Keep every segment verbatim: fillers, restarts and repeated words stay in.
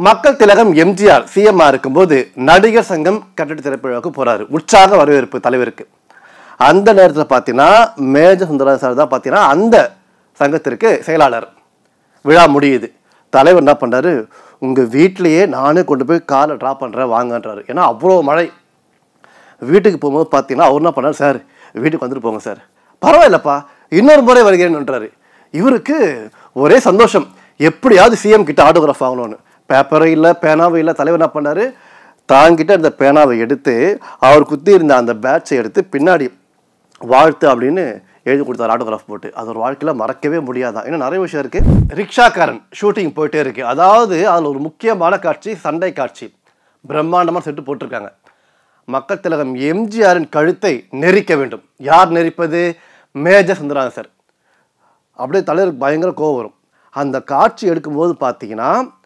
மக்கள் திலகம் எம்ஜிஆர் சிஎம்ஆ இருக்கும்போது நடிகர் சங்கம் கட்டட திரைப்படத்துக்கு போறாரு. உற்சாக வரவேற்பு தலைவருக்கு. அந்த நேரத்தில் பார்த்தீங்கன்னா மேஜர் சுந்தரராஜன் சார் தான் பார்த்தீங்கன்னா அந்த சங்கத்திற்கு செயலாளர். விழா முடியுது. தலைவர் என்ன பண்ணுறாரு, உங்கள் வீட்டிலையே நானே கொண்டு போய் காரை ட்ராப் பண்ணுறேன் வாங்கன்றாரு. ஏன்னா அவ்வளோ மழை. வீட்டுக்கு போகும்போது பார்த்தீங்கன்னா அவர் என்ன பண்ணார், சார் வீட்டுக்கு வந்துட்டு போங்க சார். பரவாயில்லப்பா இன்னொரு முறை வருகிறேன்ன்றாரு. இவருக்கு ஒரே சந்தோஷம், எப்படியாவது சிஎம் கிட்ட ஆட்டோகிராஃப் வாங்கணும்னு. பேப்பரும் இல்லை பேனாவும் இல்லை. தலைவர் என்ன பண்ணார், தாங்கிட்ட அந்த பேனாவை எடுத்து அவர் குத்தி இருந்த அந்த பேட்சை எடுத்து பின்னாடி வாழ்த்து அப்படின்னு எழுதி கொடுத்தார் ஆட்டோகிராஃப் போட்டு. அது ஒரு வாழ்க்கையில் மறக்கவே முடியாதான். இன்னும் நிறைய விஷயம் இருக்குது. ரிக்ஷாக்காரன் ஷூட்டிங் போயிட்டே இருக்குது. அதாவது அதில் ஒரு முக்கியமான காட்சி சண்டை காட்சி. பிரம்மாண்டமாக செட்டு போட்டிருக்காங்க. மக்கள் திலகம் எம்ஜிஆரின் கழுத்தை நெரிக்க வேண்டும். யார் நெரிப்பது? Major Sundararajan sir. அப்படியே தலைவருக்கு பயங்கர கோவம் வரும். அந்த காட்சி எடுக்கும்போது பார்த்தீங்கன்னா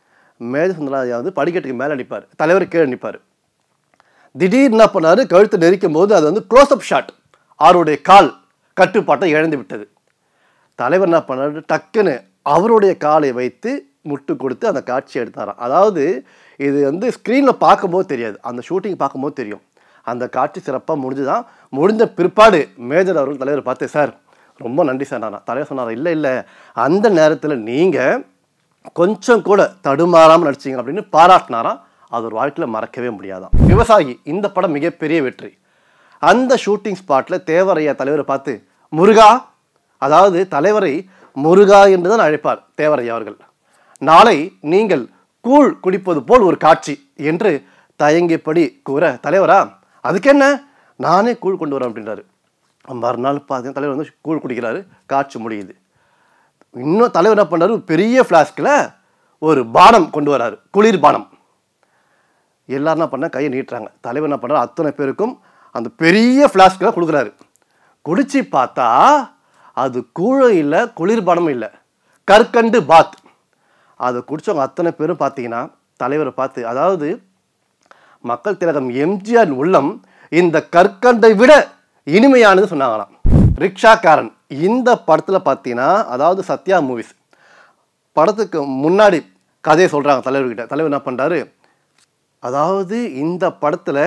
மேஜர் சுந்தரராஜன் வந்து படிக்கட்டுக்கு மேலே நிற்பார், தலைவர் கீழே நிற்பார். திடீர்னு என்ன பண்ணார், கழுத்தை நெரிக்கும் போது அது வந்து க்ளோஸ்அப் ஷாட். அவருடைய கால் கட்டுப்பாட்டை இழந்து விட்டது. தலைவர் என்ன பண்ணார், டக்குன்னு அவருடைய காலை வைத்து முட்டு கொடுத்து அந்த காட்சியை எடுத்தாராம். அதாவது இது வந்து ஸ்க்ரீனில் பார்க்கும்போது தெரியாது, அந்த ஷூட்டிங் பார்க்கும்போது தெரியும். அந்த காட்சி சிறப்பாக முடிஞ்சுதான். முடிஞ்ச பிற்பாடு மேஜர் அவர்கள் தலைவர் பார்த்து, சார் ரொம்ப நன்றி சார். நான் தலைவர் சொன்னார், இல்லை இல்லை அந்த நேரத்தில் நீங்கள் கொஞ்சம் கூட தடுமாறாமல் நடிச்சிங்க அப்படின்னு பாராட்டினாராம். அது ஒரு வாழ்க்கையில் மறக்கவே முடியாதான். விவசாயி இந்த படம் மிகப்பெரிய வெற்றி. அந்த ஷூட்டிங் ஸ்பாட்டில் தேவரையா தலைவரை பார்த்து, முருகா, அதாவது தலைவரை முருகா என்று தான் அழைப்பார் தேவரையா அவர்கள். நாளை நீங்கள் கூழ் குடிப்பது போல் ஒரு காட்சி என்று தயங்கிப்படி கூற, தலைவரா அதுக்கு என்ன, நானே கூழ் கொண்டு வரேன் அப்படின்றாரு. மறுநாள் பார்த்தீங்கன்னா தலைவர் வந்து கூழ் குடிக்கிறாரு. காட்சி முடியுது. இன்னும் தலைவர் என்ன பண்ணுறாரு, பெரிய ஃப்ளாஸ்கில் ஒரு பானம் கொண்டு வராரு, குளிர் பானம். எல்லாரும் என்ன பண்ண கையை நீட்டுறாங்க. தலைவர் என்ன பண்ணுறாரு, அத்தனை பேருக்கும் அந்த பெரிய ஃப்ளாஸ்கில் கொடுக்குறாரு. குடிச்சு பார்த்தா அது கூழும் இல்லை குளிர்பானமும் இல்லை, கற்கண்டு பாத். அதை குடித்தவங்க அத்தனை பேரும் பார்த்தீங்கன்னா தலைவரை பார்த்து, அதாவது மக்கள் திலகம் எம்ஜிஆர் உள்ளம் இந்த கற்கண்டை விட இனிமையானது சொன்னாங்களாம். ரிக்ஷாக்காரன் இந்த படத்தில் பார்த்தீங்கன்னா, அதாவது சத்யா மூவிஸ் படத்துக்கு முன்னாடி கதையை சொல்கிறாங்க தலைவர்கிட்ட. தலைவர் என்ன பண்ணுறாரு, அதாவது இந்த படத்தில்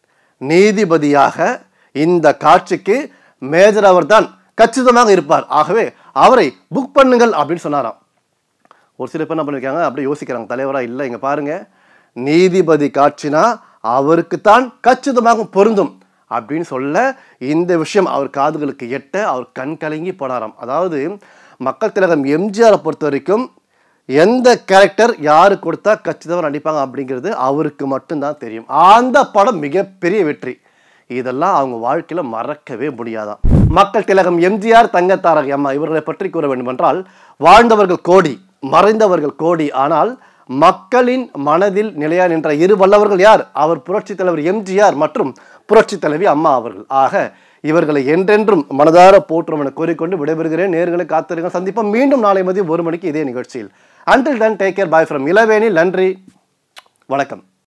நீதிபதியாக இந்த காட்சிக்கு மேஜர் அவர் தான் கச்சிதமாக இருப்பார், ஆகவே அவரை புக் பண்ணுங்கள் அப்படின்னு சொன்னாராம். ஒரு சில பேர் என்ன பண்ணியிருக்காங்க, அப்படியே யோசிக்கிறாங்க, தலைவராக இல்லை இங்கே பாருங்கள், நீதிபதி காட்சினா அவருக்குத்தான் கச்சிதமாக பொருந்தும் அப்படின்னு சொல்ல இந்த விஷயம் அவர் காதுகளுக்கு எட்ட அவர் கண் கலங்கி போனாராம். அதாவது மக்கள் திலகம் எம்ஜிஆரை பொறுத்த வரைக்கும் எந்த கேரக்டர் யாரு கொடுத்தா கச்சிதமாக நடிப்பாங்க அப்படிங்கிறது அவருக்கு மட்டும்தான் தெரியும். அந்த படம் மிகப்பெரிய வெற்றி. இதெல்லாம் அவங்க வாழ்க்கையில் மறக்கவே முடியாதான். மக்கள் திலகம் எம்ஜிஆர், தங்கத்தாரகை அம்மா இவர்களை பற்றி கூற வேண்டும் என்றால், வாழ்ந்தவர்கள் கோடி, மறைந்தவர்கள் கோடி, ஆனால் மக்களின் மனதில் நிலையா நின்ற இரு வல்லவர்கள் யார்? அவர் புரட்சி தலைவர் எம்ஜிஆர் மற்றும் புரட்சி தலைவி அம்மா அவர்கள். ஆக இவர்களை என்றென்றும் மனதார போற்றும் என கூறிக்கொண்டு விடைபெறுகிறேன். நேர்களை காத்திருங்கள். சந்திப்போம் மீண்டும் நாளை மதியம் ஒரு மணிக்கு இதே நிகழ்ச்சியில். Until then, take care. Bye from இளவேனில். நன்றி, வணக்கம்.